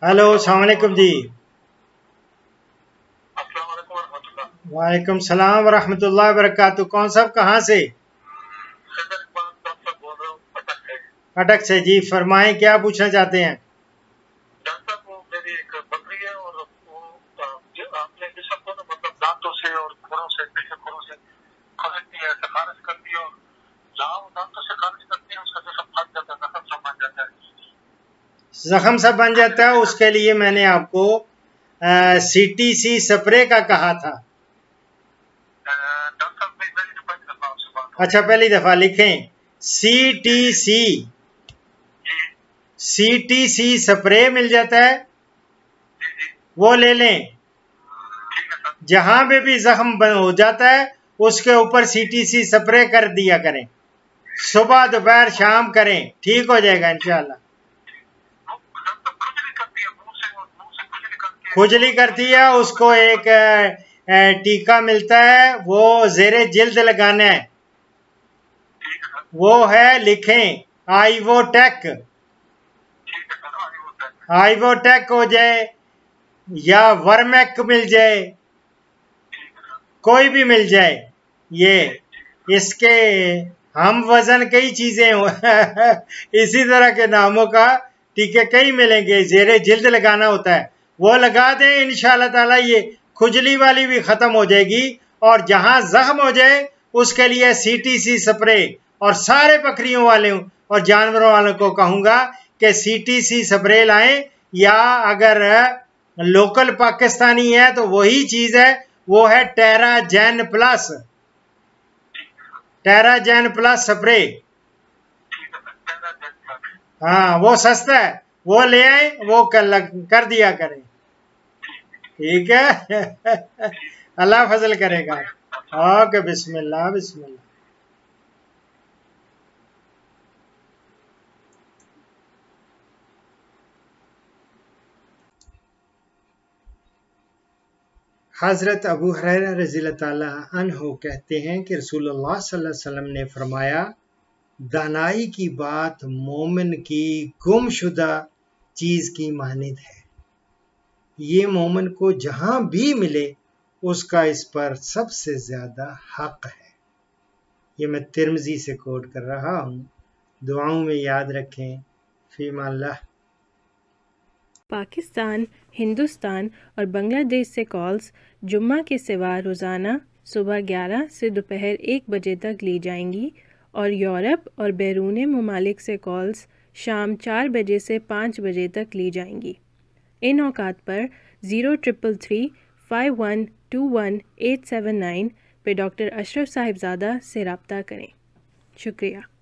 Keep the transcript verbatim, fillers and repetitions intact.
Hello, अस्सलाम वालेकुम जी। वालेकुम सलाम वरहमतुल्लाहि वबरकातुहू। कौन साहब, कहाँ से? अटक से जी। फरमाएं, क्या पूछना चाहते हैं? डॉक्टर वो मेरी एक बकरी है और वो आपने जिस सबको ना मतलब दांतों से और खुरों से पीछे खुरों से खरीदती है, खारिज करती है, और जहाँ वो दांतों से खारिज करती है उसका जैसा फट जाता है, जख्म सा बन जाता है। जख्म सा बन जाता है, उसके लिए मैंने आपको सीटीसी स्प्रे का कहा था। डॉक्टर साहब मेरी मेरी तो पहली दफा आपसे बात हो। अच्छा, पहली दफा लिखें सीटीसी। सीटीसी स्प्रे मिल जाता है, वो ले लें। जहां पे भी जख्म हो जाता है उसके ऊपर सीटीसी स्प्रे कर दिया करें, सुबह दोपहर शाम करें, ठीक हो जाएगा इंशाल्लाह। खुजली करती है, उसको एक टीका मिलता है, वो जेरे जिल्द लगाना है, वो है, लिखें आइवोटेक। आइवोटेक हो जाए या वर्मेक मिल जाए, कोई भी मिल जाए। ये इसके हम वजन कई चीजें इसी तरह के नामों का टीके कई मिलेंगे। जेरे जिल्द लगाना होता है, वो लगा दें, इंशाल्लाह ताला ये खुजली वाली भी खत्म हो जाएगी। और जहां जख्म हो जाए उसके लिए सीटीसी स्प्रे। और सारे बकरियों वालों और जानवरों वालों को कहूंगा कि सीटीसी स्प्रे लाएं, या अगर लोकल पाकिस्तानी है तो वही चीज है, वो है Terragen plus. Terragen plus spray, हाँ वो सस्ता है, वो ले आए, वो कर, कर दिया करें, ठीक है। अल्लाह फजल करेगा। ओके, बिस्मिल्लाह बिस्मिल्लाह। हज़रत अबू हुरैरा रज़ियल्लाहु ताला अन्हु कहते हैं कि रसूलुल्लाह सल्लल्लाहु अलैहि वसल्लम ने फरमाया, दानाई की बात मोमिन की गुमशुदा चीज की मानिद है। ये मोमिन को जहां भी मिले उसका इस पर सबसे ज्यादा हक है। ये मैं तिर्मिज़ी से कोट कर रहा हूँ। दुआओं में याद रखें। फीमाल्लाह। पाकिस्तान, हिंदुस्तान और बांग्लादेश से कॉल्स जुम्मा के सिवा रोज़ाना सुबह ग्यारह से दोपहर एक बजे तक ली जाएंगी, और यूरोप और बैरून ममालिक से कॉल्स शाम चार बजे से पाँच बजे तक ली जाएंगी। इन औकात पर zero triple three five one two one eight seven nine पे डॉक्टर अशरफ साहिबजादा से रब्ता करें। शुक्रिया।